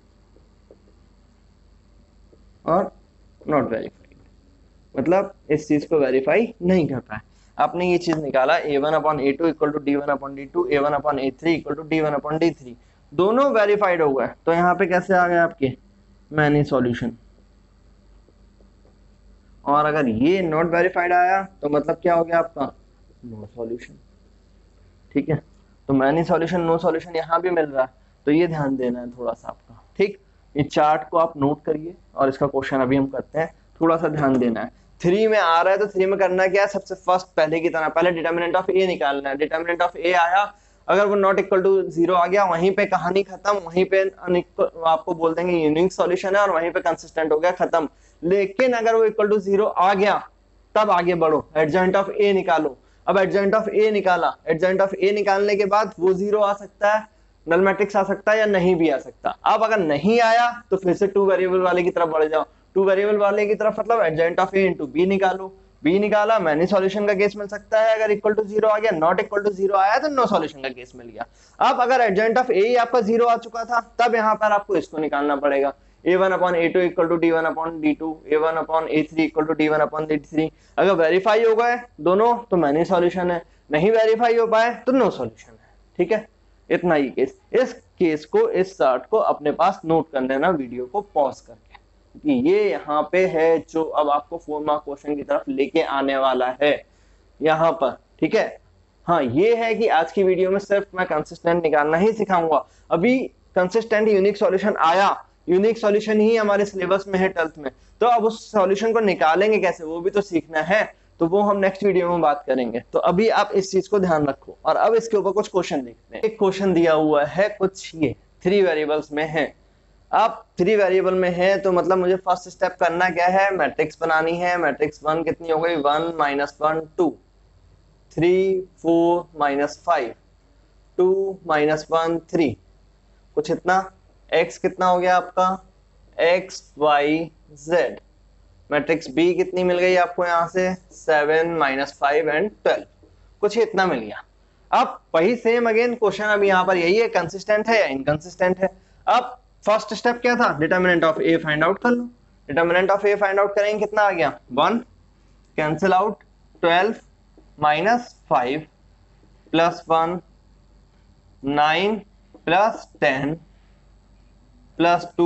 और नॉट वेरीफाइड, मतलब इस चीज को वेरीफाई नहीं कर पाए। आपने ये चीज निकाला A one upon A two equal to D one upon D two, A one upon A three equal to D one upon D three, दोनों वेरीफाइड हो गए, तो यहाँ पे कैसे आ गए आपके मैनी सॉल्यूशन। और अगर ये नॉट वेरीफाइड आया तो मतलब क्या हो गया आपका, नो सॉल्यूशन। ठीक है, तो मैनी सॉल्यूशन नो सॉल्यूशन यहाँ भी मिल रहा है, तो ये ध्यान देना है थोड़ा सा आपका। ठीक, इस चार्ट को आप नोट करिए और इसका क्वेश्चन अभी हम करते हैं, थोड़ा सा ध्यान देना है। थ्री में आ रहा है तो थ्री में करना क्या है, सबसे फर्स्ट पहले की तरह पहले डिटर्मिनेंट ऑफ ए निकालना है। डिटर्मिनेंट ऑफ ए आया, अगर वो नॉट इक्वल टू जीरो आ गया, वहीं पे कहानी खत्म, वहीं पे आपको बोल देंगे यूनिक सॉल्यूशन है, और वहीं पे कंसिस्टेंट हो गया, खत्म। लेकिन अगर वो इक्वल टू जीरो आ गया तब आगे बढ़ो, एडजॉइंट ऑफ ए निकालो। अब एडजॉइंट ऑफ ए निकाला, एडजॉइंट ऑफ ए निकालने के बाद वो जीरो आ सकता है, नल मैट्रिक्स आ सकता है या नहीं भी आ सकता। अब अगर नहीं आया तो फिर से टू वेरिएबल वाले की तरफ बढ़ जाओ, टू वेरिएबल वाले की तरफ मतलब adjoint of A into B निकालो, बी निकाला, मैनी सॉल्यूशन का केस मिल सकता है। अगर इक्वल टू जीरो आ गया, नॉट इक्वल टू जीरो आया तो नो सॉल्यूशन का केस मिल गया। अब अगर एडजॉइंट ऑफ ए आपका जीरो आ चुका था, तब यहाँ पर आपको इसको निकालना पड़ेगा, A one upon A two equal to D one upon D two, A one upon A three equal to D one upon D three. अगर वेरीफाई हो गए दोनों तो मैनी सॉल्यूशन है, नहीं वेरीफाई हो पाए तो नो सॉल्यूशन है। ठीक है, इतना ही केस। इस केस को, इस चार्ट को अपने पास नोट कर लेना वीडियो को पॉज करके, कि ये यहाँ पे है जो अब आपको फोर मार्क क्वेश्चन की तरफ लेके आने वाला है यहाँ पर। ठीक है, हाँ ये है कि आज की वीडियो में सिर्फ मैं कंसिस्टेंट निकालना ही सिखाऊंगा। अभी कंसिस्टेंट यूनिक सॉल्यूशन आया, यूनिक सॉल्यूशन ही हमारे सिलेबस में है ट्वेल्थ में, तो अब उस सॉल्यूशन को निकालेंगे कैसे वो भी तो सीखना है, तो वो हम नेक्स्ट वीडियो में बात करेंगे। तो अभी आप इस चीज को ध्यान रखो, और अब इसके ऊपर कुछ क्वेश्चन देखते हैं। एक क्वेश्चन दिया हुआ है कुछ ये थ्री वेरिएबल्स में है। अब थ्री वेरिएबल में है तो मतलब मुझे फर्स्ट स्टेप करना क्या है, मैट्रिक्स बनानी है। मैट्रिक्स वन कितनी हो गई, one minus one two, three four minus five, two minus one three, कुछ इतना। x कितना हो गया आपका, x y z। Matrix b कितनी मिल गई आपको यहाँ से, seven minus five and twelve, कुछ इतना मिल गया। अब वही सेम अगेन क्वेश्चन, अब यहाँ पर यही है कंसिस्टेंट है या इनकंसिस्टेंट है। अब फर्स्ट स्टेप क्या था, determinant of A find out कर लो। Determinant of A find out करेंगे, कितना आ गया, one, cancel out, twelve minus five plus one, nine plus ten plus two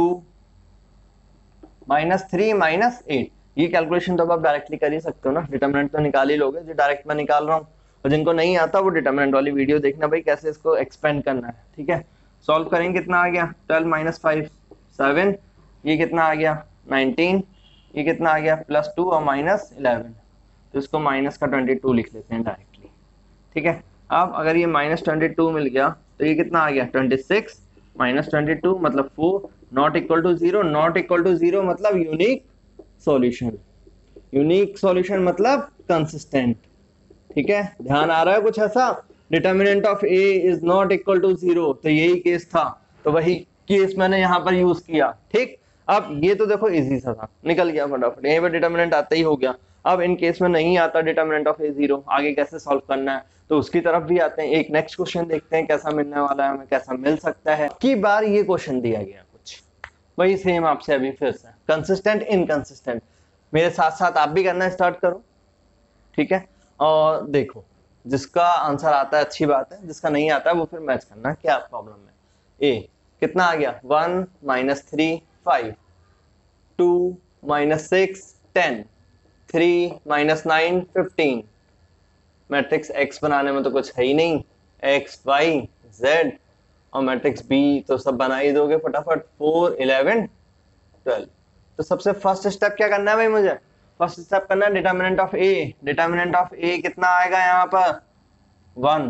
minus three minus eight. ये कैलकुलेशन तो अब आप डायरेक्टली कर ही सकते हो ना, डिटर्मिनेंट तो निकाल ही लोगे, जो डायरेक्ट मैं निकाल रहा हूँ। और जिनको नहीं आता वो डिटर्मिनेंट वाली वीडियो देखना भाई, कैसे इसको एक्सपेंड करना है, ठीक है। सॉल्व करेंगे, कितना आ गया, ट्वेल्व माइनस फाइव सेवन, ये कितना आ गया नाइनटीन, ये कितना आ गया प्लस टू और माइनस इलेवन, तो इसको माइनस का ट्वेंटी टू लिख लेते हैं डायरेक्टली, ठीक है। अब अगर ये माइनस ट्वेंटी टू मिल गया तो ये कितना आ गया twenty six minus twenty two मतलब four, not equal to zero, not equal to zero मतलब यूनिक सॉल्यूशन, यूनिक सॉल्यूशन मतलब कंसिस्टेंट, ठीक है। ध्यान आ रहा है कुछ ऐसा, determinant of A is not equal to zero, तो यही केस था, तो वही केस मैंने यहाँ पर यूज किया, ठीक। अब ये तो देखो इजी सा था, निकल गया फटाफट, यहीं पर डिटर्मिनेंट आता ही हो गया। अब इन केस में नहीं आता डिटर्मिनेंट ऑफ ए जीरो, आगे कैसे सॉल्व करना है तो उसकी तरफ भी आते हैं। एक नेक्स्ट क्वेश्चन देखते हैं कैसा मिलने वाला है हमें, कैसा मिल सकता है। की बार ये क्वेश्चन दिया गया कुछ वही सेम आपसे अभी फिर से, कंसिस्टेंट इनकंसिस्टेंट, मेरे साथ साथ आप भी करना स्टार्ट करो, ठीक है। और देखो जिसका आंसर आता है अच्छी बात है, जिसका नहीं आता है वो फिर मैच करना क्या प्रॉब्लम है। ए कितना आ गया, one minus three five, two minus six ten, three minus nine fifteen. Matrix X बनाने में तो कुछ है ही नहीं, एक्स वाई जेड, और मैट्रिक्स बी तो सब बना ही दोगे फटाफट, फोर इलेवन ट्वेल्व। तो सबसे फर्स्ट स्टेप क्या करना है भाई मुझे, फर्स्ट स्टेप करना है determinant of A. Determinant of A कितना आएगा यहाँ पर, वन,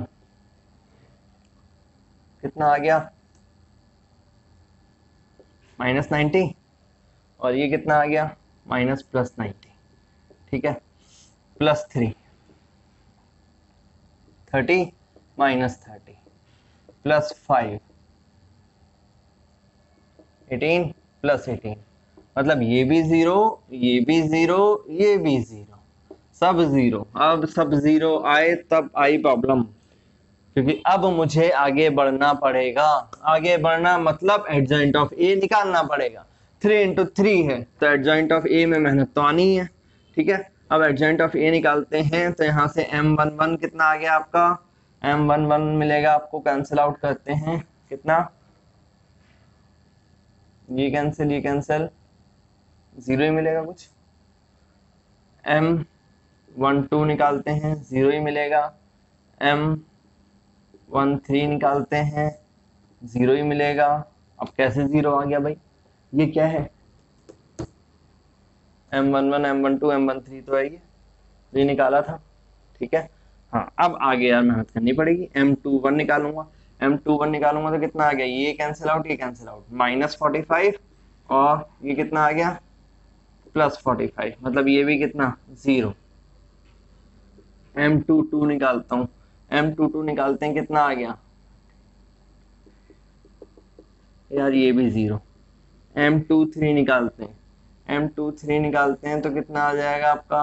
कितना आ गया माइनस नाइनटी, और ये कितना आ गया माइनस प्लस नाइनटी, ठीक है, plus three, thirty minus thirty, plus five, eighteen plus eighteen, मतलब ये भी जीरो, ये भी जीरो, ये भी जीरो, सब जीरो। अब सब जीरो आए तब आई प्रॉब्लम, क्योंकि अब मुझे आगे बढ़ना पड़ेगा। आगे बढ़ना मतलब एडजॉइंट ऑफ ए निकालना पड़ेगा। थ्री इंटू थ्री है तो एडजॉइंट ऑफ ए में मेहनत तो आनी है, ठीक है। अब एडजॉइंट ऑफ ए निकालते हैं तो यहाँ से एम वन वन कितना आ गया आपका, एम वन वन मिलेगा आपको, कैंसिल आउट करते हैं, कितना, ये कैंसिल ये कैंसिल, जीरो ही मिलेगा कुछ। एम वन टू निकालते हैं, जीरो ही मिलेगा। एम वन थ्री निकालते हैं, जीरो ही मिलेगा। अब कैसे जीरो आ गया भाई, ये क्या है, M one one M one two M one three तो है ये, ये निकाला था, ठीक है। हाँ अब आगे यार मेहनत करनी पड़ेगी। एम टू वन निकालूंगा, एम टू वन निकालूंगा तो कितना आ गया, ये कैंसिल आउट ये cancel out, minus forty five, और ये कितना आ गया प्लस फोर्टी फाइव, मतलब ये भी कितना जीरो। एम टू टू निकालता हूँ, एम टू टू निकालते हैं, कितना आ गया यार, ये भी जीरो। एम टू थ्री निकालते हैं, एम टू थ्री निकालते हैं तो कितना आ जाएगा आपका,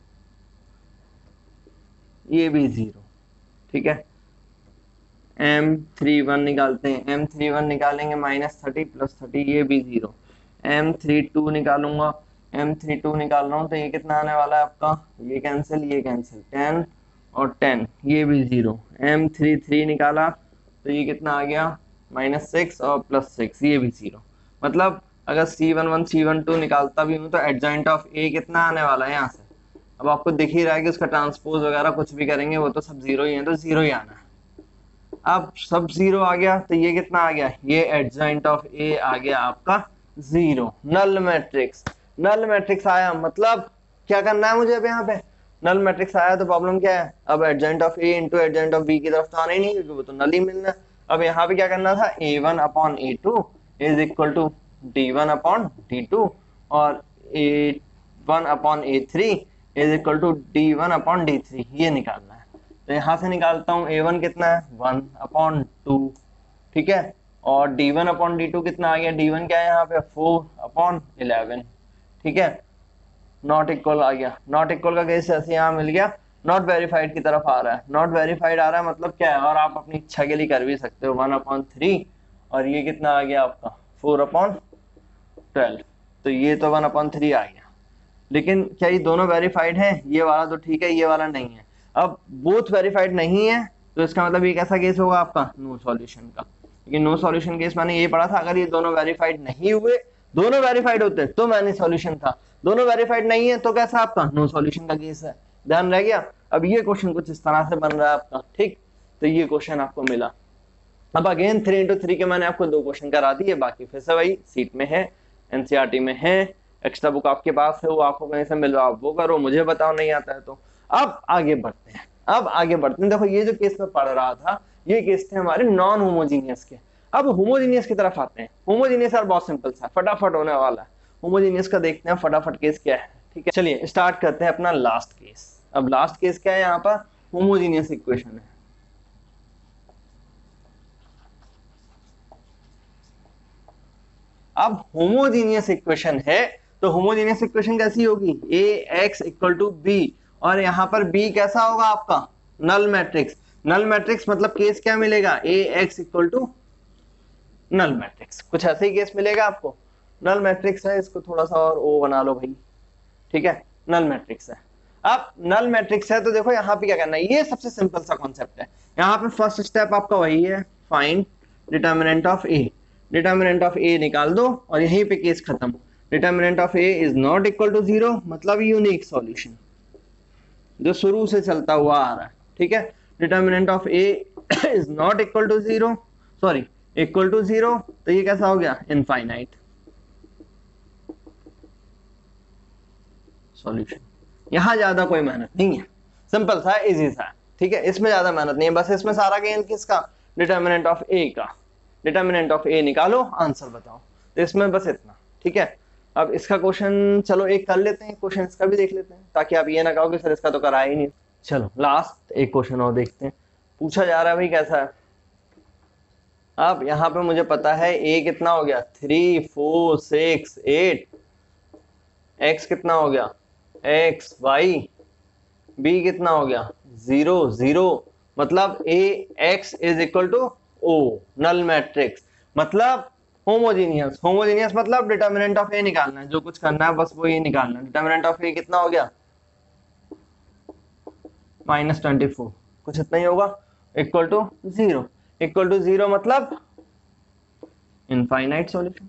ये भी जीरो, ठीक है। एम थ्री वन निकालते हैं, एम थ्री वन निकालेंगे माइनस थर्टी प्लस थर्टी, ये भी जीरो। एम थ्री टू निकालूंगा, एम थ्री टू निकाल रहा हूँ तो ये कितना आने वाला है आपका, ये कैंसिल ये कैंसिल, टेन और टेन, ये भी जीरो। एम थ्री थ्री निकाला तो ये कितना आ गया माइनस सिक्स और प्लस सिक्स, ये भी जीरो। मतलब अगर C one one C one two निकालता भी हूँ तो एडजॉइंट ऑफ ए कितना आने वाला है यहाँ से, अब आपको दिख ही रहा है कि उसका ट्रांसपोज वगैरह कुछ भी करेंगे वो तो सब जीरो ही है, तो जीरो ही आना है। अब सब जीरो आ गया तो ये कितना आ गया, ये एडजॉइंट ऑफ ए आ गया आपका zero. Null matrix, null matrix आया, मतलब क्या करना है मुझे अब यहाँ पे, नल मैट्रिक्स आया तो प्रॉब्लम क्या है, अब adjoint of A into adjoint of B की तरफ तो आना ही नहीं, क्योंकि वो तो नल ही मिलना है। अब यहाँ पे क्या करना था, A one upon A two is equal to D one upon D two, और A one upon A three is equal to D one upon D three, ये निकालना है। तो यहाँ से निकालता हूँ ए वन कितना है, वन अपॉन टू, ठीक है, और D one upon D two कितना आ गया, डी वन क्या है यहाँ पे, फोर अपॉन इलेवन, ठीक है, नॉट इक्वल आ गया। नॉट इक्वल का केस ऐसे यहाँ मिल गया, नॉट वेरीफाइड की तरफ आ रहा है, नॉट वेरीफाइड आ रहा है मतलब क्या है, और आप अपनी इच्छा के लिए कर भी सकते हो, वन अपॉन थ्री और ये कितना आ गया आपका फोर अपॉन ट्वेल्व, तो ये तो वन अपॉन थ्री आ गया। लेकिन क्या ये दोनों वेरीफाइड है, ये वाला तो ठीक है, ये वाला नहीं है। अब बोथ वेरीफाइड नहीं है तो इसका मतलब ये कैसा केस होगा आपका, नो सॉल्यूशन का। लेकिन नो सॉल्यूशन केस मैंने ये पढ़ा था, अगर ये दोनों वेरीफाइड नहीं हुए, दोनों वेरीफाइड होते तो मैंने सॉल्यूशन था, दोनों वेरीफाइड नहीं है तो कैसा आपका नो सॉल्यूशन का केस है। ध्यान रह गया। अब ये क्वेश्चन कुछ इस तरह से बन रहा है आपका, ठीक, तो ये क्वेश्चन आपको मिला। अब अगेन थ्री इंटू थ्री के मैंने आपको दो क्वेश्चन करा दिए, बाकी फिर से वही सीट में है, एनसीईआरटी में है, एक्स्ट्रा बुक आपके पास है, वो आपको कहीं से मिल रहा है, वो करो, मुझे बताओ नहीं आता है तो। अब आगे बढ़ते हैं, अब आगे बढ़ते हैं। देखो ये जो केस में पढ़ रहा था, ये केस थे हमारे नॉन होमोजीनियस के। अब होमोजीनियस की तरफ आते हैं। होमोजीनियस यार बहुत सिंपल सा, फटाफट होने वाला है। होमोजीनियस का देखते हैं फटाफट केस क्या है, ठीक है। चलिए स्टार्ट करते हैं अपना लास्ट केस। अब लास्ट केस क्या है यहाँ पर, होमोजीनियस इक्वेशन है। अब होमोजीनियस इक्वेशन है तो होमोजीनियस इक्वेशन कैसी होगी, A X equal to B, और यहाँ पर बी कैसा होगा आपका, नल मैट्रिक्स। नल मैट्रिक्स मतलब केस क्या मिलेगा, A X equal to null matrix, कुछ ऐसे ही केस मिलेगा आपको। नल मैट्रिक्स है, इसको थोड़ा सा और ओ बना लो भाई, ठीक है, नल मैट्रिक्स है। अब नल मैट्रिक्स है तो देखो यहाँ पे क्या करना है, ये सबसे सिंपल सा कॉन्सेप्ट है। यहाँ पे फर्स्ट स्टेप आपका वही है, find determinant of A. Determinant of A निकाल दो और यहीं पे केस खत्म। Determinant of A is not equal to zero मतलब यूनिक सॉल्यूशन जो शुरू से चलता हुआ आ रहा है, ठीक है। Determinant of A is not equal to zero, sorry equal to zero, तो ये कैसा हो गया, इनफाइनाइट सॉल्यूशन। यहां ज्यादा कोई मेहनत नहीं है, सिंपल सा, इजी सा, ठीक है, इसमें ज्यादा मेहनत नहीं है, बस इसमें सारा गेन किसका, डिटर्मिनेंट ऑफ ए का। डिटर्मिनेंट ऑफ ए निकालो, आंसर बताओ, तो इसमें बस इतना, ठीक है। अब इसका क्वेश्चन चलो एक कर लेते हैं, क्वेश्चन इसका भी देख लेते हैं, ताकि आप ये ना कहो कि सर इसका तो करा ही नहीं। चलो लास्ट एक क्वेश्चन और देखते हैं, पूछा जा रहा है भाई कैसा है। अब यहाँ पे मुझे पता है ए कितना हो गया, three four six eight, X कितना हो गया, एक्स वाई, बी कितना हो गया, जीरो जीरो, मतलब A X is equal to O, null matrix मतलब होमोजीनियस। होमोजीनियस मतलब डिटर्मिनेंट ऑफ ए निकालना है, जो कुछ करना है बस वो ये निकालना है। डिटर्मिनेंट ऑफ ए कितना हो गया, माइनस ट्वेंटी फोर, कुछ इतना ही होगा, equal to zero. Equal to zero मतलब इनफाइनाइट सॉल्यूशन,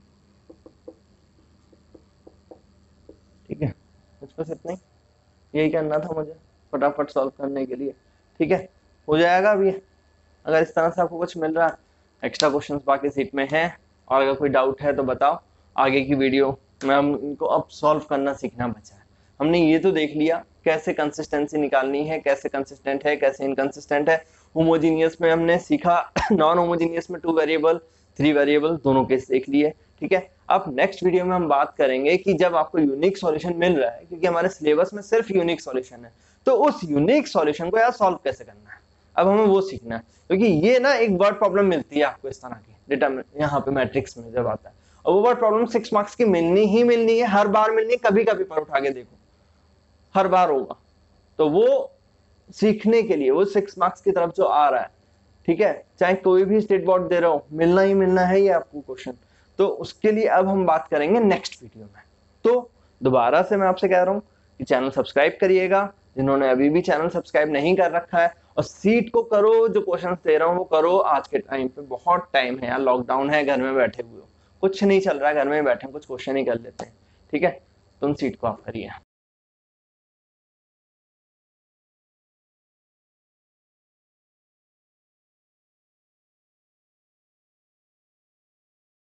ठीक है, कुछ बस इतना ही, यही करना था मुझे फटाफट सॉल्व करने के लिए, ठीक है, हो जाएगा अभी। अगर इस तरह से आपको कुछ मिल रहा है, एक्स्ट्रा क्वेश्चंस बाकी सीट में हैं, और अगर कोई डाउट है तो बताओ आगे की वीडियो में। हम इनको अब सॉल्व करना सीखना बचा है। हमने ये तो देख लिया कैसे कंसिस्टेंसी निकालनी है, कैसे कंसिस्टेंट है, कैसे इनकंसिस्टेंट है। होमोजीनियस में हमने सीखा, नॉन होमोजीनियस में टू वेरिएबल, थ्री वेरिएबल, दोनों केस देख लिए, ठीक है। अब नेक्स्ट वीडियो में हम बात करेंगे कि जब आपको यूनिक सॉल्यूशन मिल रहा है, क्योंकि हमारे सिलेबस में सिर्फ यूनिक सॉल्यूशन है, तो उस यूनिक सॉल्यूशन को यार सॉल्व कैसे करना है, अब हमें वो सीखना है। क्योंकि ये ना एक वर्ड प्रॉब्लम मिलती है आपको इस तरह की, डिटरमिनेंट यहाँ पे मैट्रिक्स में जब आता है, और वो वर्ड प्रॉब्लम सिक्स मार्क्स की मिलनी ही मिलनी है, हर बार मिलनी है, कभी कभी पर उठा के देखो हर बार होगा। तो वो सीखने के लिए, वो सिक्स मार्क्स की तरफ जो आ रहा है, ठीक है, चाहे कोई भी स्टेट बोर्ड दे रहा हो, मिलना ही मिलना है ये आपको क्वेश्चन। तो उसके लिए अब हम बात करेंगे नेक्स्ट वीडियो में। तो दोबारा से मैं आपसे कह रहा हूँ कि चैनल सब्सक्राइब करिएगा, जिन्होंने अभी भी चैनल सब्सक्राइब नहीं कर रखा है, और सीट को करो, जो क्वेश्चन दे रहा हूँ वो करो। आज के टाइम पे बहुत टाइम है यार, लॉकडाउन है, घर में बैठे हुए हो, कुछ नहीं चल रहा है, घर में बैठे कुछ क्वेश्चन ही कर लेते हैं, ठीक है। तुम सीट को ऑफ करिए।